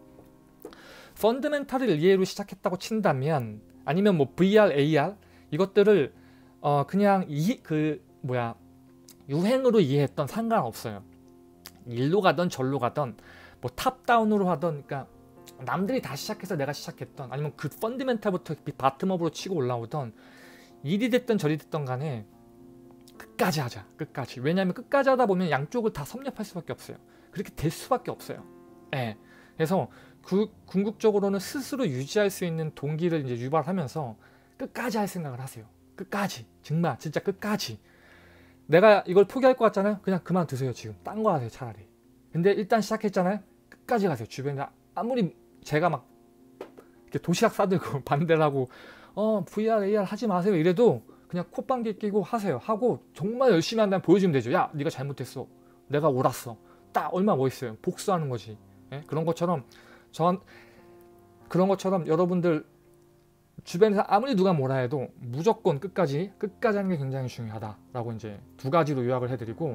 펀더멘탈을 이해로 시작했다고 친다면 아니면 뭐 브이알, 에이알 이것들을 어 그냥 이 그 뭐야 유행으로 이해했던 상관없어요. 일로 가던 절로 가던 뭐 탑다운으로 하던 그러니까 남들이 다 시작해서 내가 시작했던 아니면 그 펀더멘탈부터 바텀업으로 치고 올라오던 일이 됐든 저리 됐든 간에 끝까지 하자. 끝까지. 왜냐하면 끝까지 하다 보면 양쪽을 다 섭렵할 수밖에 없어요. 그렇게 될 수밖에 없어요. 예. 그래서 그 궁극적으로는 스스로 유지할 수 있는 동기를 이제 유발하면서 끝까지 할 생각을 하세요. 끝까지. 정말 진짜 끝까지. 내가 이걸 포기할 것 같잖아요. 그냥 그만두세요. 지금 딴 거 하세요. 차라리. 근데 일단 시작했잖아요. 끝까지 가세요. 주변에 아무리 제가 막 이렇게 도시락 싸들고 반대를 하고 어 브이알, 에이알 하지 마세요. 이래도 그냥 콧방귀 끼고 하세요. 하고 정말 열심히 한다면 보여주면 되죠. 야 네가 잘못했어. 내가 옳았어. 딱 얼마나 멋있어요. 복수하는 거지. 예? 그런 것처럼 전 그런 것처럼 여러분들 주변에서 아무리 누가 뭐라 해도 무조건 끝까지 끝까지 하는 게 굉장히 중요하다라고 이제 두 가지로 요약을 해드리고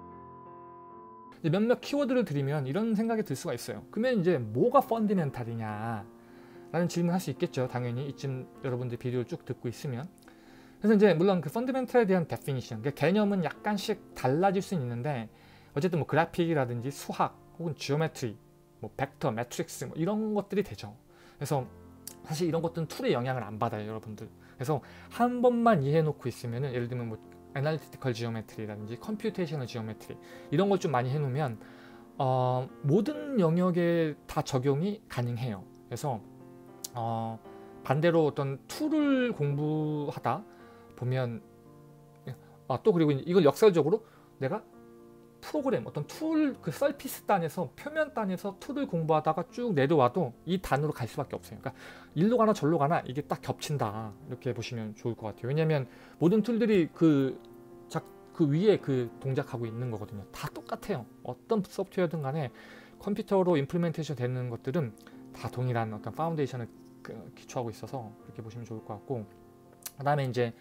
이제 몇몇 키워드를 드리면 이런 생각이 들 수가 있어요. 그러면 이제 뭐가 펀더멘탈이냐 라는 질문을 할 수 있겠죠. 당연히 이쯤 여러분들 비디오를 쭉 듣고 있으면. 그래서 이제 물론 그 펀더멘탈에 대한 데피니션, 그 개념은 약간씩 달라질 수는 있는데 어쨌든 뭐 그래픽이라든지 수학 혹은 지오메트리, 뭐 벡터, 매트릭스 뭐 이런 것들이 되죠. 그래서 사실 이런 것들은 툴의 영향을 안 받아요, 여러분들. 그래서 한 번만 이해해 놓고 있으면은 예를 들면 뭐 애널리티컬 지오메트리라든지 컴퓨테이셔널 지오메트리 이런 걸 좀 많이 해 놓으면 어, 모든 영역에 다 적용이 가능해요. 그래서 어, 반대로 어떤 툴을 공부하다 보면 아, 또 그리고 이걸 역설적으로 내가 프로그램 어떤 툴 그 서피스 단에서 표면 단에서 툴을 공부하다가 쭉 내려와도 이 단으로 갈 수밖에 없어요. 그러니까 일로 가나 절로 가나 이게 딱 겹친다 이렇게 보시면 좋을 것 같아요. 왜냐하면 모든 툴들이 그, 작, 그 위에 그 동작하고 있는 거거든요. 다 똑같아요. 어떤 소프트웨어든 간에 컴퓨터로 임플리멘테이션 되는 것들은 다 동일한 어떤 파운데이션을 그, 기초하고 있어서 그렇게 보시면 좋을 것 같고 그 다음에 이제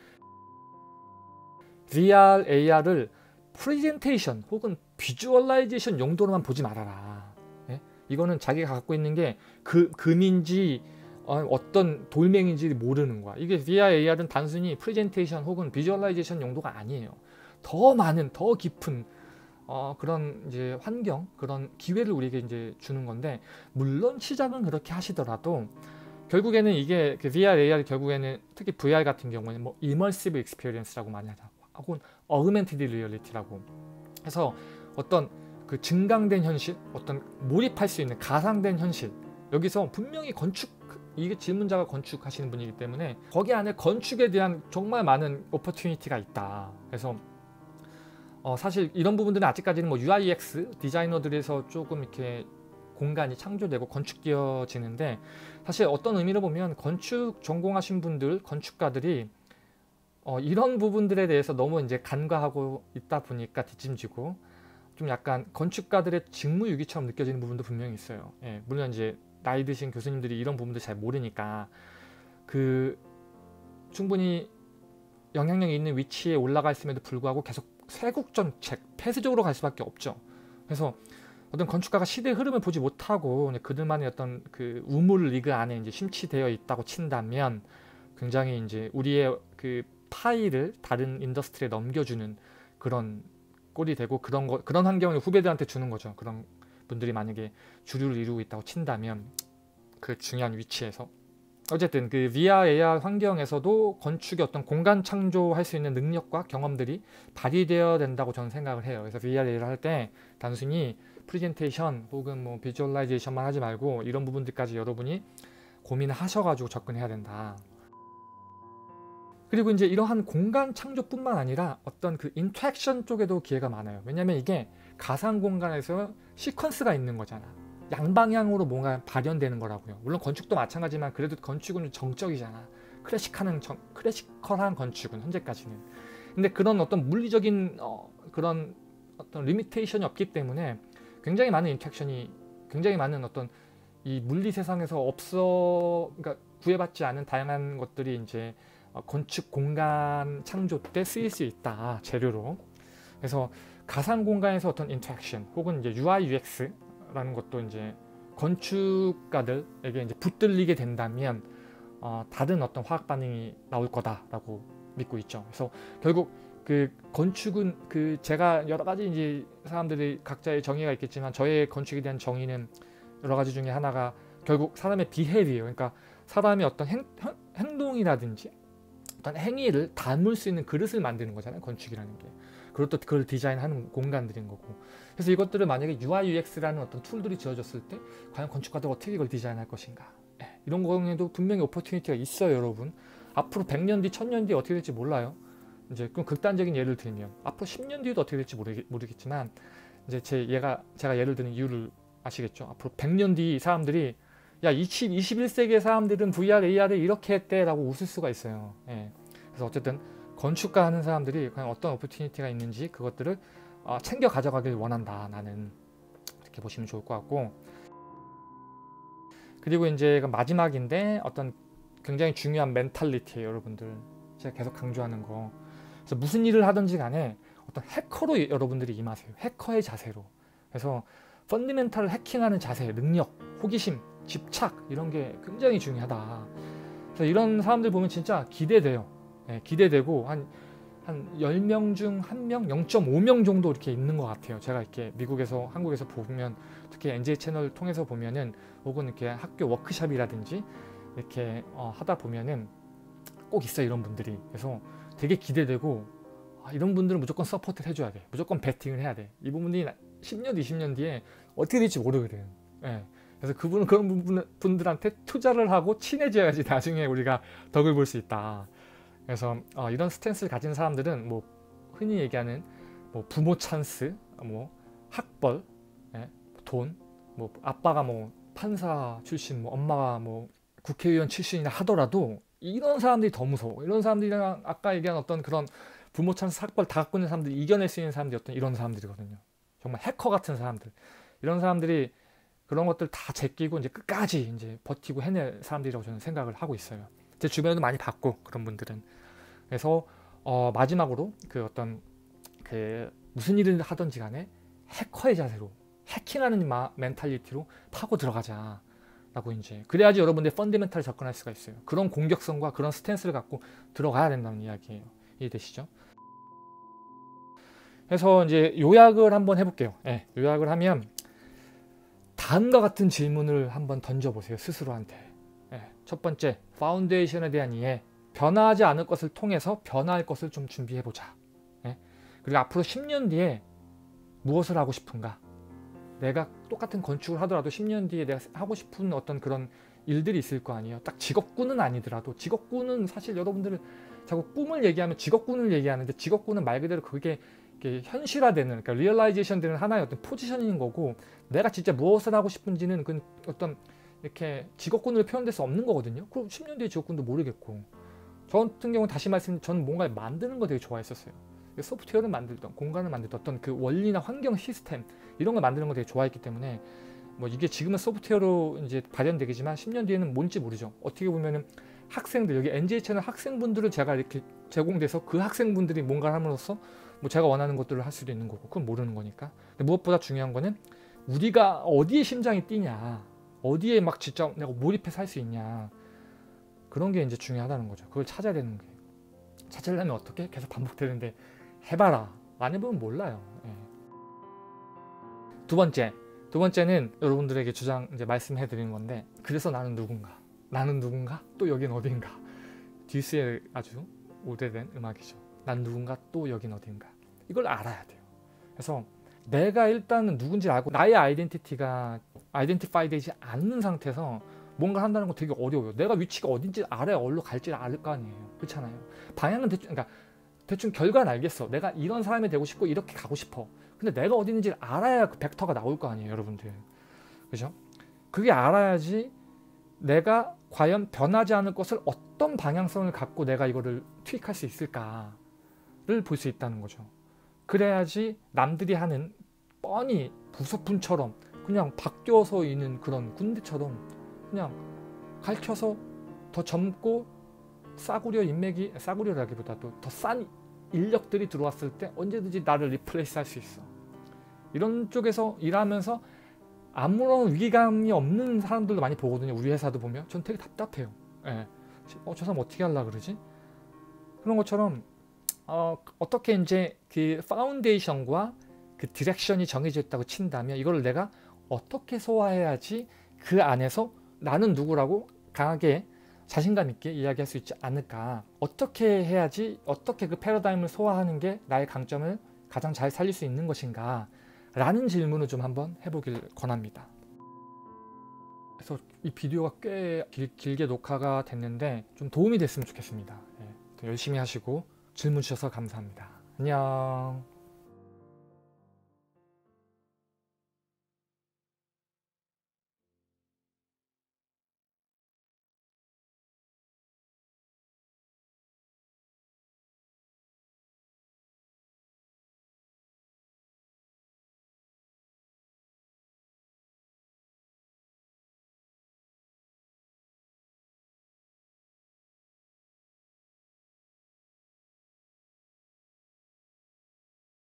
브이알, 에이알을 프레젠테이션 혹은 비주얼라이제이션 용도로만 보지 말아라. 예? 이거는 자기가 갖고 있는 게 그, 금인지 어, 어떤 돌멩인지 모르는 거야. 이게 브이알, 에이알은 단순히 프레젠테이션 혹은 비주얼라이제이션 용도가 아니에요. 더 많은, 더 깊은 어, 그런 이제 환경, 그런 기회를 우리에게 이제 주는 건데 물론 시작은 그렇게 하시더라도 결국에는 이게 그 브이알, 에이알 결국에는 특히 브이알 같은 경우에는 뭐 이머시브 익스피리언스라고 많이 하죠. 혹은 어그멘티드 리얼리티라고 해서 어떤 그 증강된 현실, 어떤 몰입할 수 있는 가상된 현실 여기서 분명히 건축 이게 질문자가 건축하시는 분이기 때문에 거기 안에 건축에 대한 정말 많은 오퍼튜니티가 있다. 그래서 어 사실 이런 부분들은 아직까지는 뭐 유아이, 유엑스 디자이너들에서 조금 이렇게 공간이 창조되고 건축되어지는데 사실 어떤 의미로 보면 건축 전공하신 분들, 건축가들이 어, 이런 부분들에 대해서 너무 이제 간과하고 있다 보니까 뒷짐지고 좀 약간 건축가들의 직무유기처럼 느껴지는 부분도 분명히 있어요. 예, 물론 이제 나이 드신 교수님들이 이런 부분들 잘 모르니까 그 충분히 영향력이 있는 위치에 올라가 있음에도 불구하고 계속 쇄국정책, 폐쇄적으로 갈 수밖에 없죠. 그래서 어떤 건축가가 시대의 흐름을 보지 못하고 그들만의 어떤 그 우물 리그 안에 이제 심취되어 있다고 친다면 굉장히 이제 우리의 그 파일을 다른 인더스트리에 넘겨주는 그런 꼴이 되고 그런 거 그런 환경을 후배들한테 주는 거죠. 그런 분들이 만약에 주류를 이루고 있다고 친다면 그 중요한 위치에서 어쨌든 그 브이알, 에이알 환경에서도 건축의 어떤 공간 창조할 수 있는 능력과 경험들이 발휘되어야 된다고 저는 생각을 해요. 그래서 브이알, 에이알 할 때 단순히 프레젠테이션 혹은 뭐 비주얼라이제이션만 하지 말고 이런 부분들까지 여러분이 고민을 하셔가지고 접근해야 된다. 그리고 이제 이러한 공간 창조뿐만 아니라 어떤 그 인터랙션 쪽에도 기회가 많아요. 왜냐면 이게 가상 공간에서 시퀀스가 있는 거잖아. 양방향으로 뭔가 발현되는 거라고요. 물론 건축도 마찬가지지만 그래도 건축은 정적이잖아. 클래식하는 정, 클래시컬한 건축은 현재까지는. 근데 그런 어떤 물리적인 어, 그런 어떤 리미테이션이 없기 때문에 굉장히 많은 인터랙션이 굉장히 많은 어떤 이 물리 세상에서 없어, 그러니까 구애받지 않은 다양한 것들이 이제 건축 공간 창조 때 쓰일 수 있다, 재료로. 그래서 가상 공간에서 어떤 인터랙션 혹은 이제 유아이 유엑스라는 것도 이제 건축가들에게 이제 붙들리게 된다면 어, 다른 어떤 화학 반응이 나올 거다라고 믿고 있죠. 그래서 결국 그 건축은 그 제가 여러 가지 이제 사람들이 각자의 정의가 있겠지만 저의 건축에 대한 정의는 여러 가지 중에 하나가 결국 사람의 비헤비어, 그러니까 사람의 어떤 행, 행동이라든지 어떤 행위를 담을 수 있는 그릇을 만드는 거잖아요, 건축이라는 게. 그리고 또 그걸 디자인하는 공간들인 거고. 그래서 이것들을 만약에 유아이 유엑스라는 어떤 툴들이 지어졌을 때 과연 건축가들 어떻게 이걸 디자인할 것인가, 예, 이런 거에도 분명히 오퍼튜니티가 있어요, 여러분. 앞으로 백 년 뒤, 천 년 뒤 어떻게 될지 몰라요. 이제 그럼 극단적인 예를 들면 앞으로 십 년 뒤에도 어떻게 될지 모르겠, 모르겠지만 이제 제 얘가 제가 예를 드는 이유를 아시겠죠? 앞으로 백 년 뒤 사람들이 야 이십, 이십일 세기의 사람들은 브이알, 에이알을 이렇게 했대 라고 웃을 수가 있어요. 예. 그래서 어쨌든 건축가 하는 사람들이 과연 어떤 오퍼튜니티가 있는지 그것들을 어, 챙겨 가져가길 원한다, 나는. 이렇게 보시면 좋을 것 같고, 그리고 이제 마지막인데 어떤 굉장히 중요한 멘탈리티예요, 여러분들. 제가 계속 강조하는 거. 그래서 무슨 일을 하든지 간에 어떤 해커로 여러분들이 임하세요. 해커의 자세로. 그래서 펀디멘탈을 해킹하는 자세, 능력, 호기심, 집착, 이런 게 굉장히 중요하다. 그래서 이런 사람들 보면 진짜 기대돼요. 네, 기대되고 한, 한 열 명 중 한 명, 영 점 오 명 정도 이렇게 있는 것 같아요. 제가 이렇게 미국에서, 한국에서 보면, 특히 엔제이 채널 통해서 보면은, 혹은 이렇게 학교 워크숍이라든지 이렇게 어, 하다 보면은 꼭 있어요, 이런 분들이. 그래서 되게 기대되고, 아, 이런 분들은 무조건 서포트를 해줘야 돼. 무조건 배팅을 해야 돼. 이 부분이 십 년, 이십 년 뒤에 어떻게 될지 모르거든. 예. 그래서 그분은 그런 분, 분들한테 투자를 하고 친해져야지 나중에 우리가 덕을 볼 수 있다. 그래서 어, 이런 스탠스를 가진 사람들은 뭐 흔히 얘기하는 뭐 부모 찬스, 뭐 학벌, 예, 돈, 뭐 아빠가 뭐 판사 출신, 뭐 엄마가 뭐 국회의원 출신이나 하더라도 이런 사람들이 더 무서워. 이런 사람들이랑 아까 얘기한 어떤 그런 부모 찬스, 학벌 다 갖고 있는 사람들이 이겨낼 수 있는 사람들이 어떤 이런 사람들이거든요. 정말 해커 같은 사람들. 이런 사람들이 그런 것들 다 제끼고 이제 끝까지 이제 버티고 해낼 사람들이라고 저는 생각을 하고 있어요. 제 주변에도 많이 봤고, 그런 분들은. 그래서 어, 마지막으로 그 어떤 그 무슨 일을 하든지 간에 해커의 자세로, 해킹하는 마, 멘탈리티로 파고 들어가자 라고 이제, 그래야지 여러분들의 펀더멘탈에 접근할 수가 있어요. 그런 공격성과 그런 스탠스를 갖고 들어가야 된다는 이야기예요. 이해되시죠? 그래서 이제 요약을 한번 해볼게요. 예, 요약을 하면 다음과 같은 질문을 한번 던져보세요, 스스로한테. 예, 첫 번째, 파운데이션에 대한 이해. 변화하지 않을 것을 통해서 변화할 것을 좀 준비해보자. 예? 그리고 앞으로 십 년 뒤에 무엇을 하고 싶은가? 내가 똑같은 건축을 하더라도 십 년 뒤에 내가 하고 싶은 어떤 그런 일들이 있을 거 아니에요. 딱 직업군은 아니더라도, 직업군은 사실 여러분들은 자꾸 꿈을 얘기하면 직업군을 얘기하는데, 직업군은 말 그대로 그게 현실화되는, 그러니까 리얼라이제이션 되는 하나의 어떤 포지션인 거고, 내가 진짜 무엇을 하고 싶은지는 그 어떤 이렇게 직업군으로 표현될 수 없는 거거든요. 그럼 십 년 뒤에 직업군도 모르겠고. 저 같은 경우는 다시 말씀, 저는 뭔가를 만드는 거 되게 좋아했었어요. 소프트웨어를 만들던, 공간을 만들던 어떤 그 원리나 환경 시스템 이런 걸 만드는 거 되게 좋아했기 때문에, 뭐 이게 지금은 소프트웨어로 이제 발현되겠지만 십 년 뒤에는 뭔지 모르죠. 어떻게 보면은 학생들, 여기 엔제이 채널 학생분들을 제가 이렇게 제공돼서 그 학생분들이 뭔가를 함으로써 뭐 제가 원하는 것들을 할 수도 있는 거고, 그건 모르는 거니까. 근데 무엇보다 중요한 거는 우리가 어디에 심장이 뛰냐, 어디에 막 진짜 내가 몰입해서 할 수 있냐, 그런 게 이제 중요하다는 거죠. 그걸 찾아야 되는 게. 찾으려면 어떻게? 계속 반복되는데 해봐라. 안 해보면 몰라요. 예. 두 번째, 두 번째는 여러분들에게 주장 이제 말씀해 드리는 건데, 그래서 나는 누군가, 나는 누군가, 또 여긴 어딘가. 듀스의 아주 오래된 음악이죠. 난 누군가, 또 여긴 어딘가. 이걸 알아야 돼요. 그래서 내가 일단은 누군지 알고 나의 아이덴티티가 아이덴티파이 되지 않는 상태에서 뭔가 한다는 거 되게 어려워요. 내가 위치가 어딘지 알아야 어디로 갈지를 알 거 아니에요. 그렇잖아요. 방향은 대충, 그러니까 대충 결과는 알겠어. 내가 이런 사람이 되고 싶고 이렇게 가고 싶어. 근데 내가 어디 있는지 알아야 그 벡터가 나올 거 아니에요, 여러분들. 그죠? 그게 알아야지 내가 과연 변하지 않을 것을 어떤 방향성을 갖고 내가 이거를 투입할 수 있을까를 볼 수 있다는 거죠. 그래야지 남들이 하는 뻔히 부소품처럼 그냥 바뀌어서 있는 그런 군대처럼 그냥 가르쳐서 더 젊고 싸구려 인맥이, 싸구려라기보다도 더 싼 인력들이 들어왔을 때 언제든지 나를 리플레이스 할 수 있어. 이런 쪽에서 일하면서 아무런 위기감이 없는 사람들도 많이 보거든요. 우리 회사도 보면 전 되게 답답해요. 예. 어, 저 사람 어떻게 하려고 그러지? 그런 것처럼 어, 어떻게 이제 그 파운데이션과 그 디렉션이 정해져 있다고 친다면 이걸 내가 어떻게 소화해야지 그 안에서 나는 누구라고 강하게 자신감 있게 이야기할 수 있지 않을까. 어떻게 해야지, 어떻게 그 패러다임을 소화하는 게 나의 강점을 가장 잘 살릴 수 있는 것인가 라는 질문을 좀 한번 해보길 권합니다. 그래서 이 비디오가 꽤 길, 길게 녹화가 됐는데 좀 도움이 됐으면 좋겠습니다. 예, 열심히 하시고 질문 주셔서 감사합니다. 안녕.